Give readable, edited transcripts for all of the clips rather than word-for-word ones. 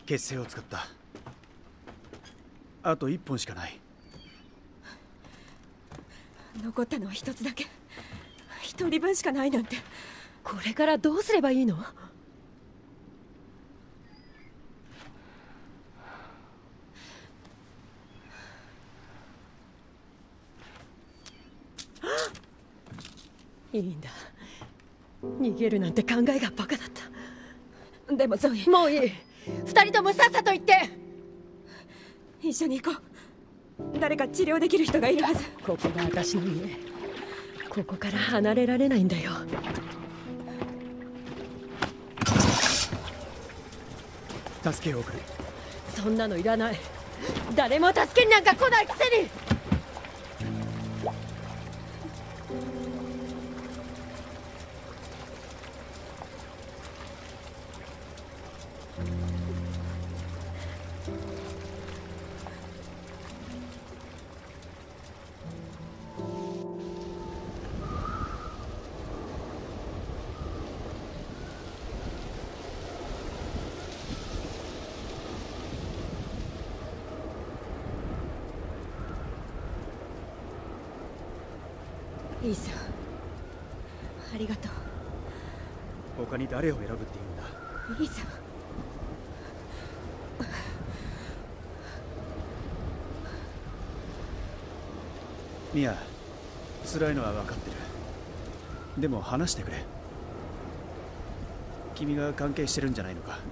結成を使った。あと1本しかない。 残ったのは1つだけ。1人分しかないなんて。 これからどうすればいいの？いいんだ。逃げるなんて考えがバカだった。 でもゾイ、 もういい。2人ともさっさと行って。 一緒に行こう。誰か治療できる人がいるはず。 ここが私の家。ここから離れられないんだよ。 助けを送る。 そんなのいらない。誰も助けになんか来ないくせに。 イーサン、ありがとう。 他に誰を選ぶって言うんだ。 イーサン、 ミア、辛いのは分かってる。でも話してくれ。君が関係してるんじゃないのか。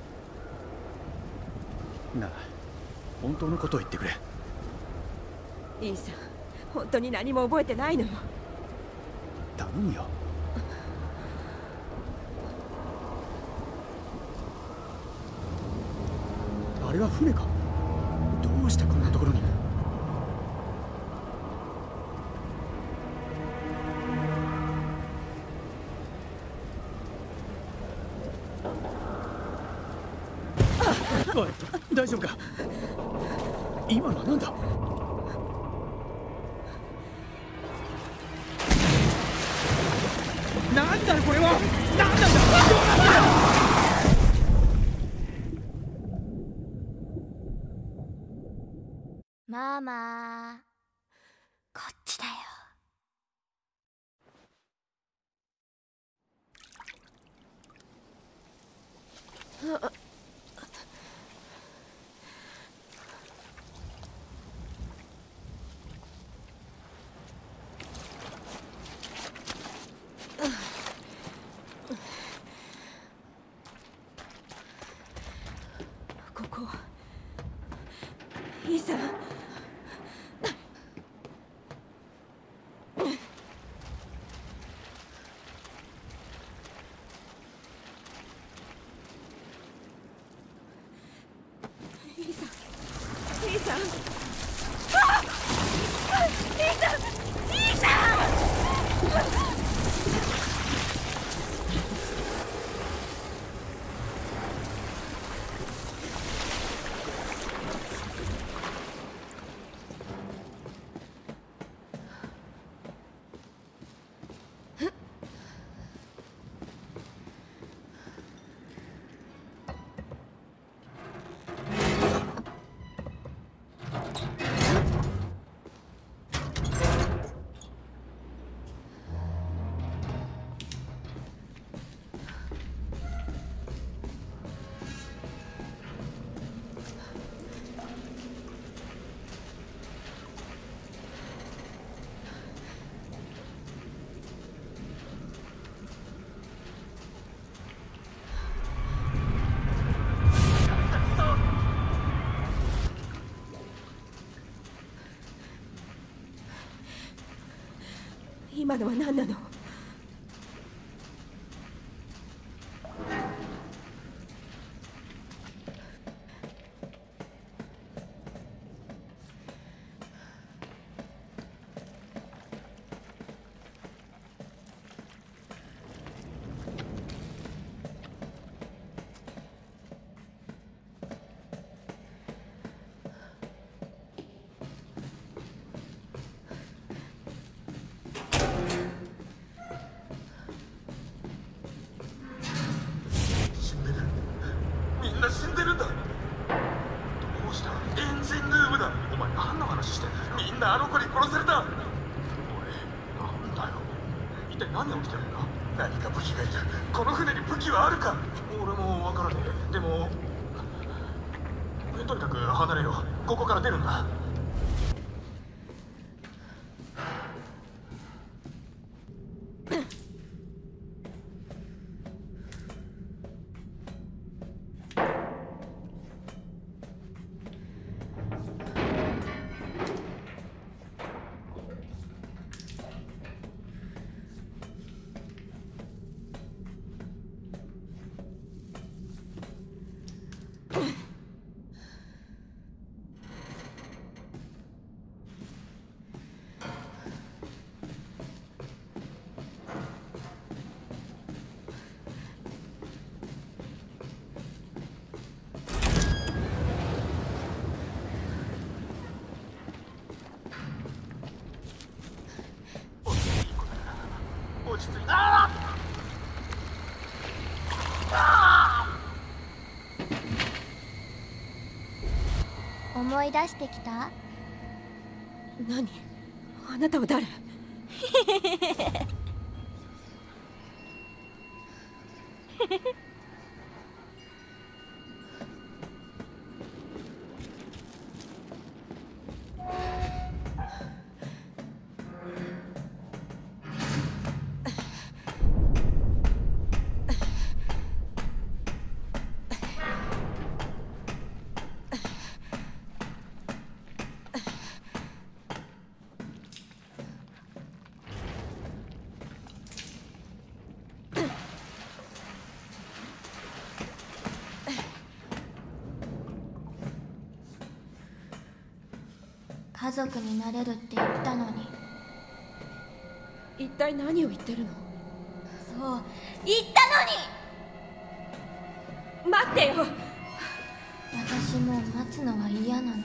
なあ、本当のことを言ってくれ。 イーサン、本当に何も覚えてないのよ。 頼むよ。あれは船か。どうしてこんなところに。おい、大丈夫か。今のは何だ。なんだこれは。何なんだ。どうなんだ。 ママ、こっちだよ。 ここイーサン、イーサン、イーサン、あっ、イーサン、イーサン。今のは何なの？ 武器がいる。この船に武器はあるか？俺もわからねえ。でもとにかく離れよう。ここから出るんだ。落ち着いた。 思い出してきた？ 何？あなたは誰？ 家族になれるって言ったのに。 一体何を言ってるの？ そう言ったのに。 待ってよ。 私もう待つのは嫌なの。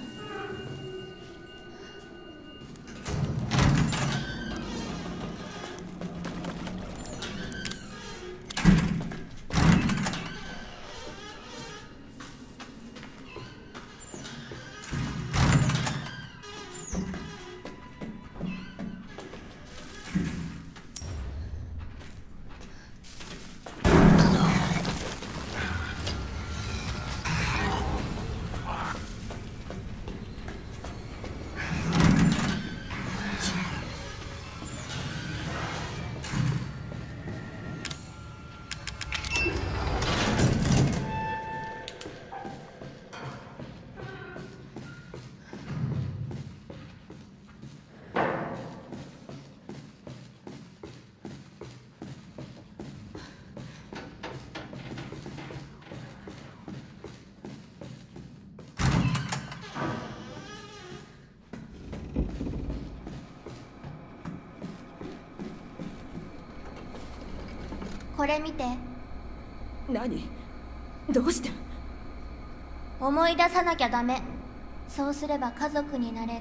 これ見て。 何？どうして？ 思い出さなきゃダメ。そうすれば家族になれる。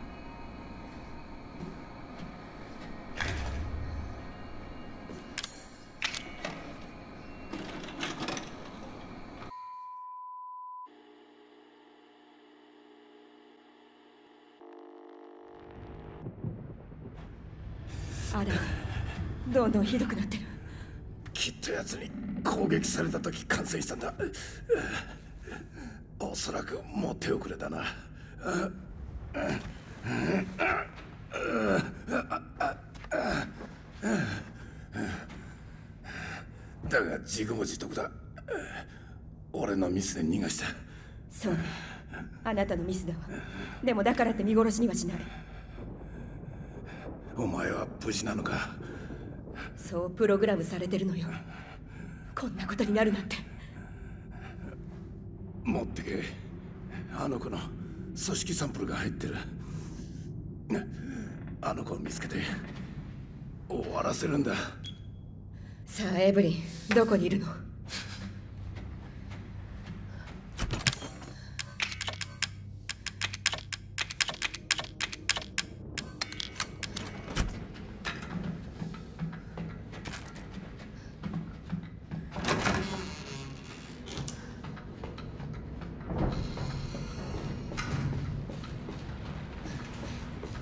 あれ、どんどんひどくなってる。 きっと奴に攻撃された時感染したんだ。おそらくもう手遅れだな。だが自業自得だ。俺のミスで逃がした。 そうね、あなたのミスだわ。でもだからって見殺しにはしない。 お前は無事なのか？ そうプログラムされてるのよ。こんなことになるなんて。 持ってけ。あの子の組織サンプルが入ってる。あの子を見つけて終わらせるんだ。 さあエブリン、どこにいるの？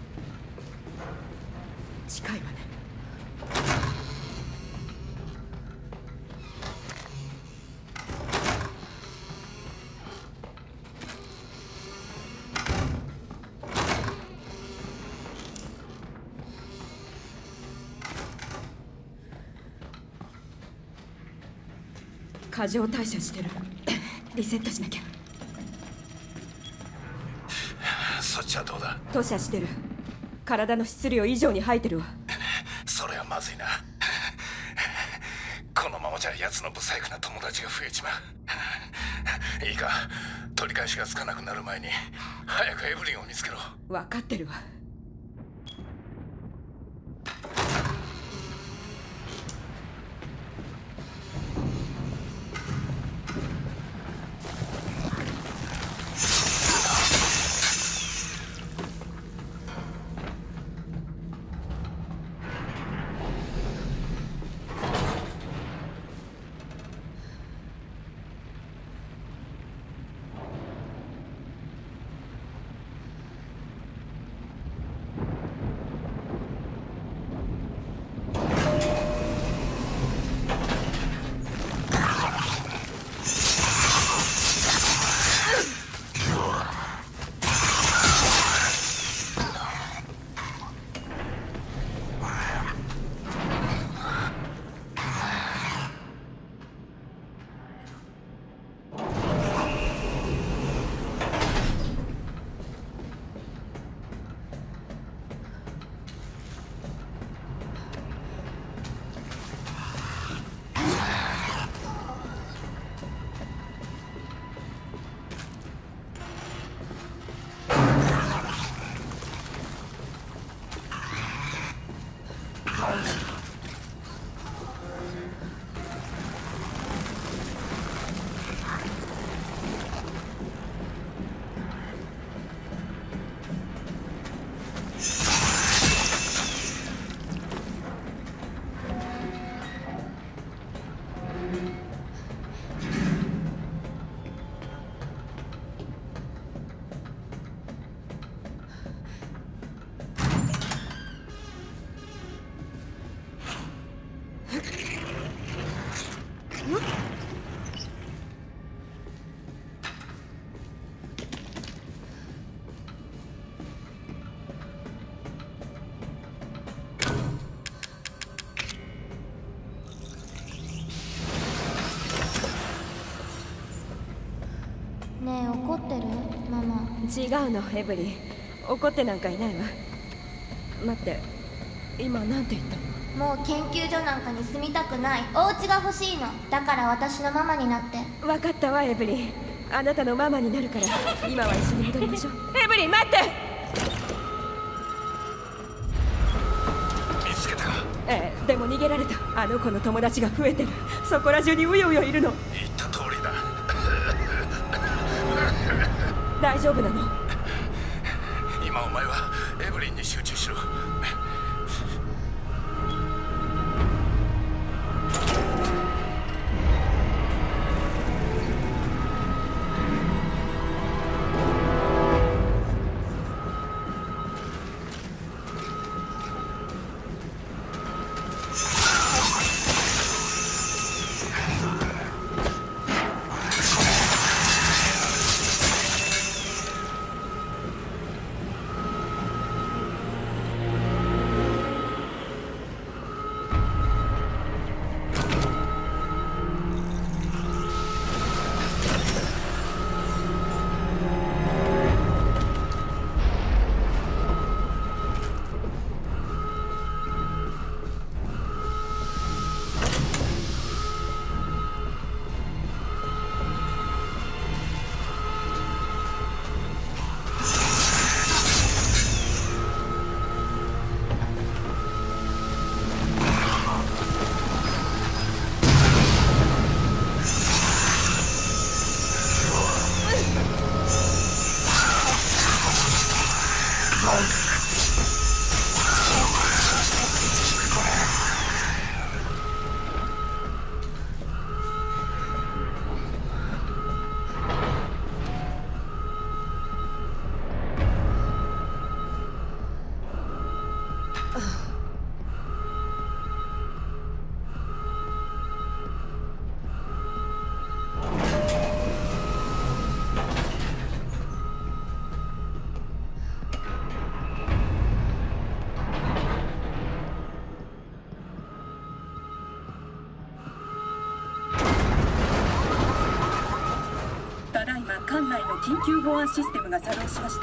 近いわね。 過剰代謝してる。リセットしなきゃ。 そっちはどうだ？ 吐射してる。体の質量以上に吐いてるわ。 それはまずいな。このままじゃ奴の不細工な友達が増えちまう。いいか、取り返しがつかなくなる前に早くエブリンを見つけろ。 分かってるわ。 ねえ、怒ってるママ？ 違うの、エブリン。怒ってなんかいないわ。待って、今なんて言ったの？ もう研究所なんかに住みたくない。お家が欲しいの。だから私のママになって。 分かったわ、エブリン。あなたのママになるから、今は一緒に戻りましょう。エブリン、待って！ 見つけたか？ ええ、でも逃げられた。あの子の友達が増えてる。そこら中にうようよいるの。 言った通りだ。 大丈夫なの？ 今お前はエブリンに集中しろ。 館内の緊急保安システムが作動しました。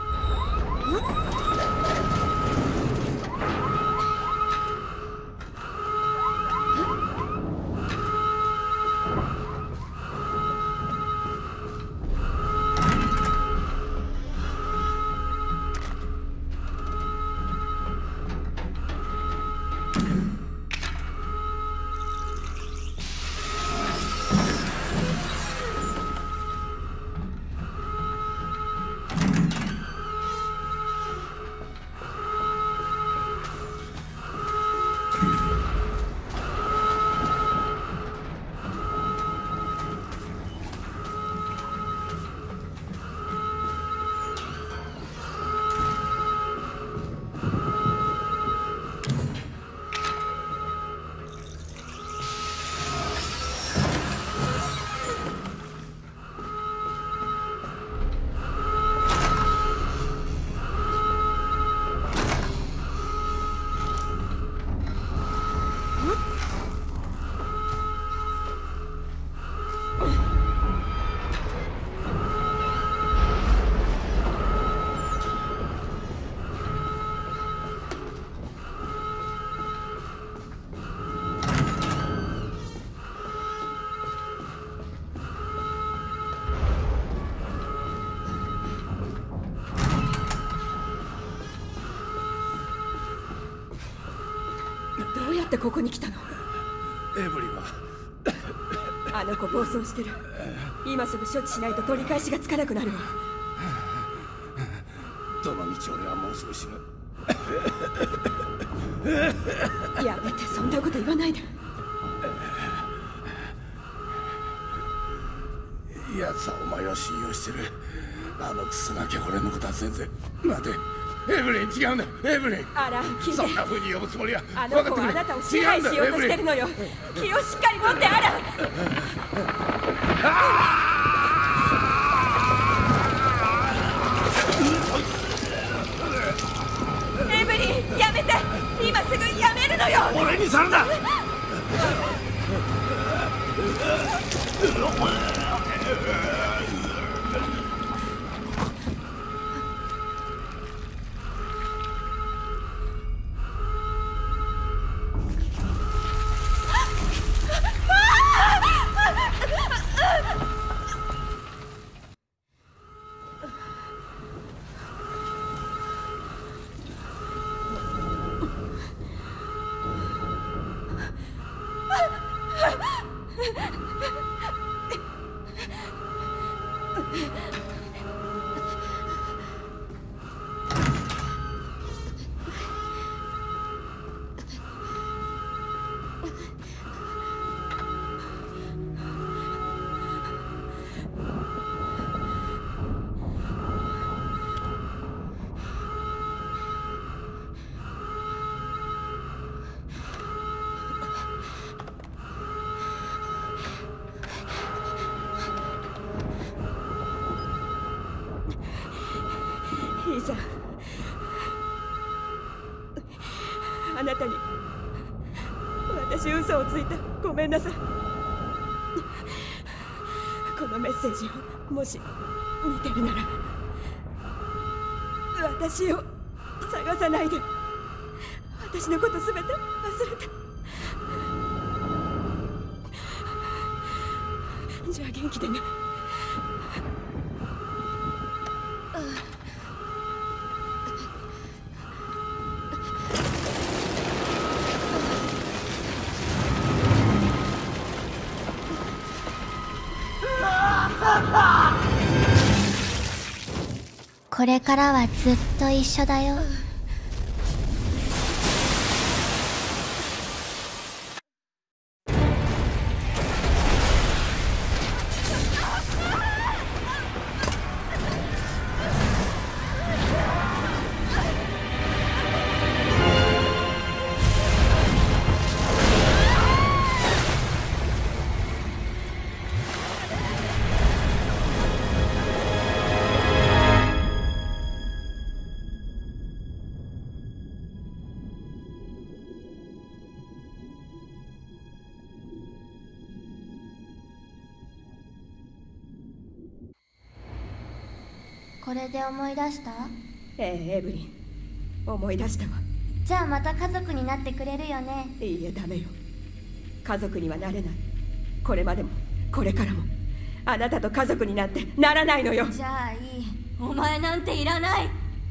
どうやってここに来たの？ エブリはあの子暴走してる。今すぐ処置しないと取り返しがつかなくなるわ。 どの道俺はもうすぐ死ぬ。 やめて、そんなこと言わないで。 奴はお前を信用してる。あのクソガキは俺のことは全然。待て、エブリン、違うんだ。エブリン、 アラン、聞いて。 そんな風に呼ぶつもりは。 あの子はあなたを支配しようとしてるのよ。気をしっかり持って、アラン。エブリン、やめて。今すぐやめるのよ。 俺にさるな。 いいさ、あなたに私嘘をついた。ごめんなさい。このメッセージをもし見てるなら私を探さないで。私のことすべて忘れて。じゃあ元気でね。 これからはずっと一緒だよ。 これで思い出した？ ええ、エブリン、思い出したわ。 じゃあまた家族になってくれるよね？ いいえ、ダメよ。家族にはなれない。これまでもこれからもあなたと家族になんてならないのよ。 じゃあいい。お前なんていらない。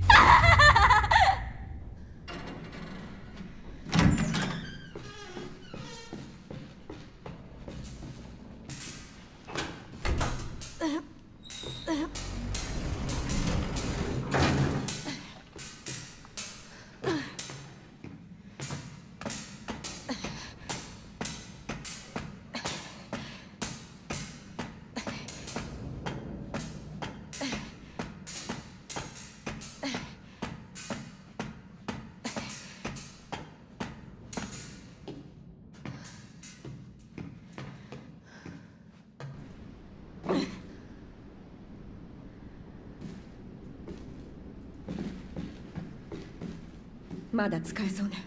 まだ使えそうね。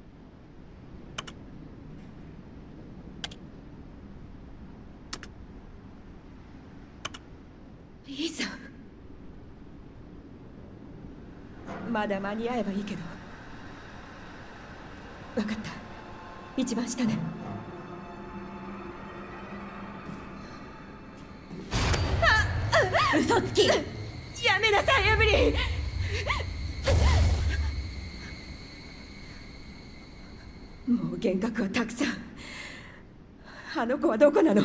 いいじゃん。まだ間に合えばいいけど。分かった。一番下ね。 嘘つき。 やめなさい、エブリン。もう幻覚はたくさん。あの子はどこなの？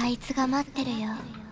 あいつが待ってるよ。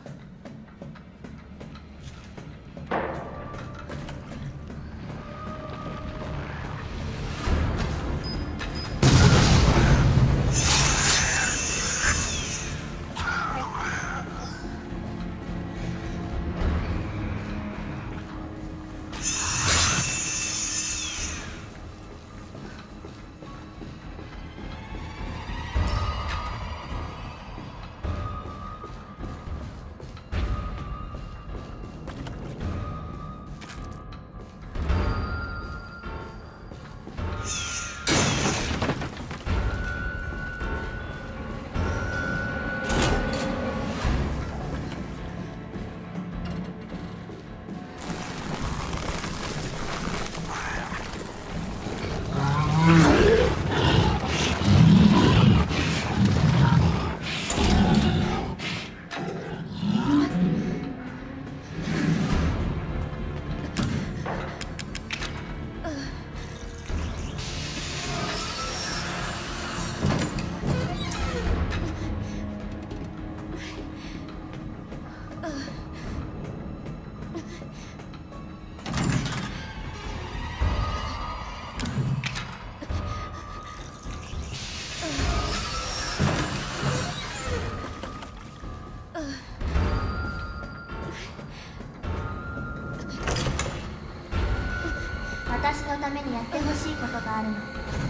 私のためにやってほしいことがあるの。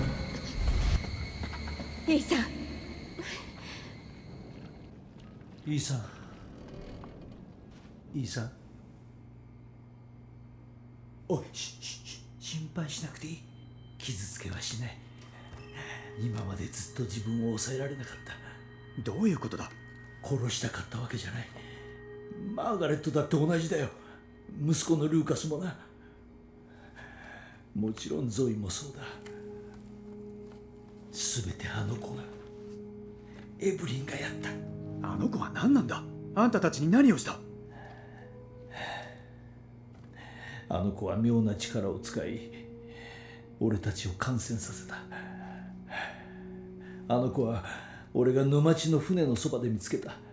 イーサン。 イーサン。イーサン。おい、心配しなくていい。傷つけはしない。今までずっと自分を抑えられなかった。 どういうことだ？ 殺したかったわけじゃない。マーガレットだって同じだよ。息子のルーカスもな。もちろんゾイもそうだ。全てあの子が、エブリンがやった。 あの子は何なんだ？あんたたちに何をした？ あの子は妙な力を使い、俺たちを感染させた。あの子は俺が沼地の船のそばで見つけた。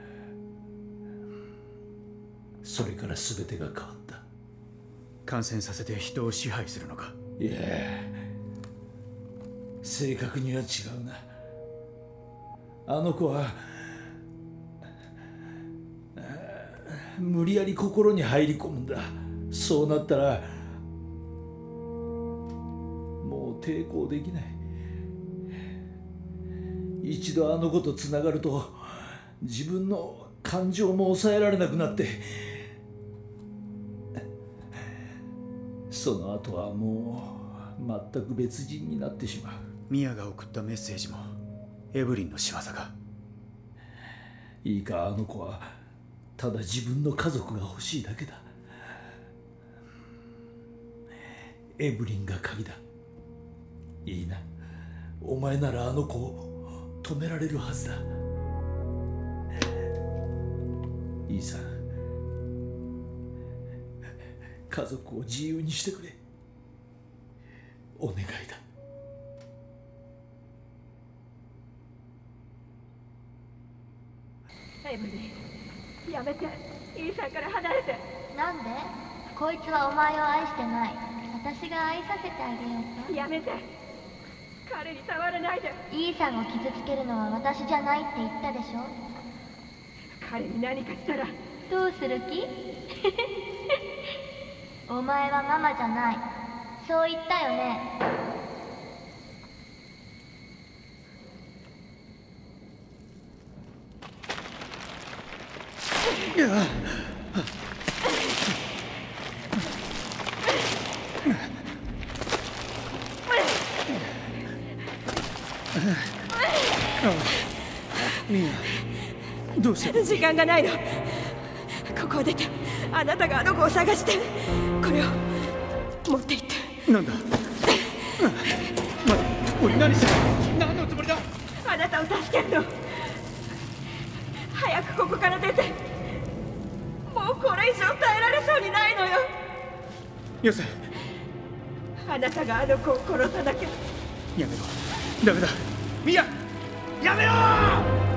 それから全てが変わった。 感染させて人を支配するのか？ いや、正確には違うな。あの子は無理やり心に入り込むんだ。そうなったらもう抵抗できない。一度あの子とつながると自分の感情も抑えられなくなって、その後はもう全く別人になってしまう。 ミアが送ったメッセージもエブリンの仕業か？ いいか、あの子はただ自分の家族が欲しいだけだ。エブリンが鍵だ。いいな、お前ならあの子を止められるはずだ。いいさ、家族を自由にしてくれ。お願いだ。 エブリン、やめて。イーサンから離れて。 なんで？こいつはお前を愛してない。私が愛させてあげようか。 やめて。彼に触らないで。 イーサンを傷つけるのは私じゃないって言ったでしょ。 彼に何かしたらどうする気？お前はママじゃない。そう言ったよね。 ミア、どうした？ 時間がないの。ここを出て、あなたがあの子を探して、これを持って行って。 なんだ？待って、俺何してる？何のつもりだ？ あなたを助けるの。早くここから出て。もうこれ以上耐えられそうにないのよ。 よせ。 あなたがあの子を殺さなきゃ。 やめろ。ダメだ。ミア、やめろ！